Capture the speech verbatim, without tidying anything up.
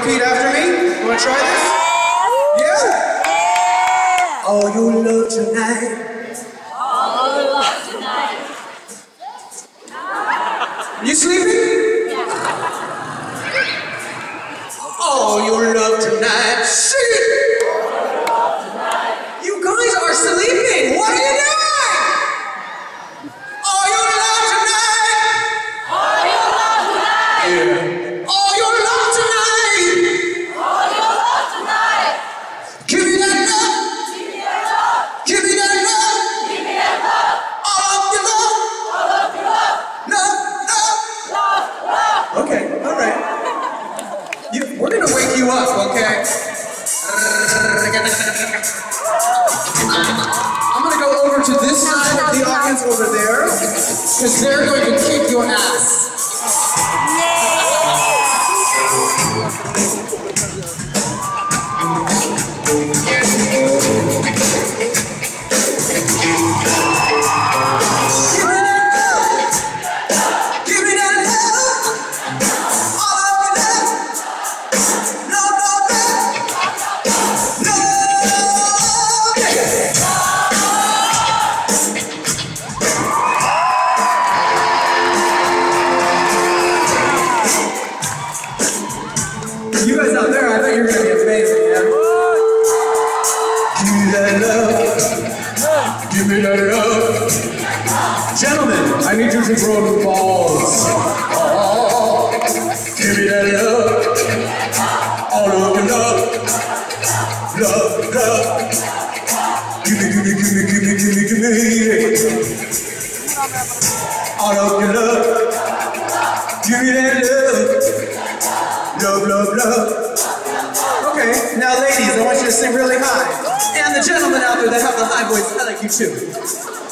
repeat after me? You wanna try this? Yeah? All you love tonight. All you love tonight. You sleeping? All your love tonight. Sing it! You guys are sleeping. What are you doing? All your love tonight. All you love tonight. Yeah. All your love tonight. All you love tonight. Give me that love. Give me that love. Give me that love. Give me that love. All of your love. All of your love. Love, love. Love, love. Okay, all right. You, we're gonna wake you up, okay? I'm gonna go over to this side of the audience over there, because they're going to kick your ass. You guys out there, I bet you're gonna be amazing, yeah? Give me that love. Give me that love. Gentlemen, I need you to grow the balls. Oh, give me that love. All of your love. Love, love. Give me, give me, give me, give me, give me, give me. All of your love. Give me that love. Love, love, love. Okay, now ladies, I want you to sing really high. And the gentlemen out there that have the high voice, I like you too.